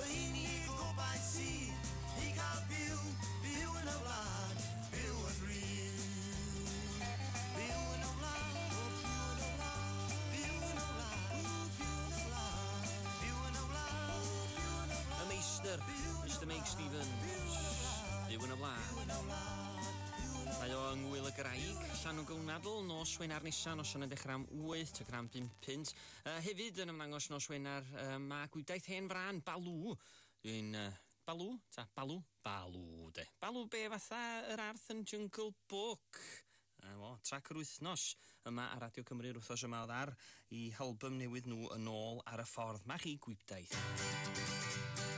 Fy gobaith sydd i gael byw, byw yn y wlad, byw yn rhyw. Byw yn y wlad, byw yn y wlad, byw yn y wlad, byw yn y wlad, byw yn y wlad. Y meistr, Mr Mike Stevens, byw yn y wlad. Mae o yng Ngwyl y Graig, Llanwgwnadl, nos Wenar nesa, nos yna'n dechrau am 8, te gram 5 punt. Hefyd yn ymddangos nos Wenar, mae gwydaeth hen fran, Balw. Dwi'n, Balw? Ta, Balw? Balw, de. Balw be fatha yr arth yn Jungle Book. Trac yr wythnos yma ar Radio Cymru wrthos yma oedd ar I halbym newydd nhw yn ôl ar y ffordd. Mae chi gwybdaeth.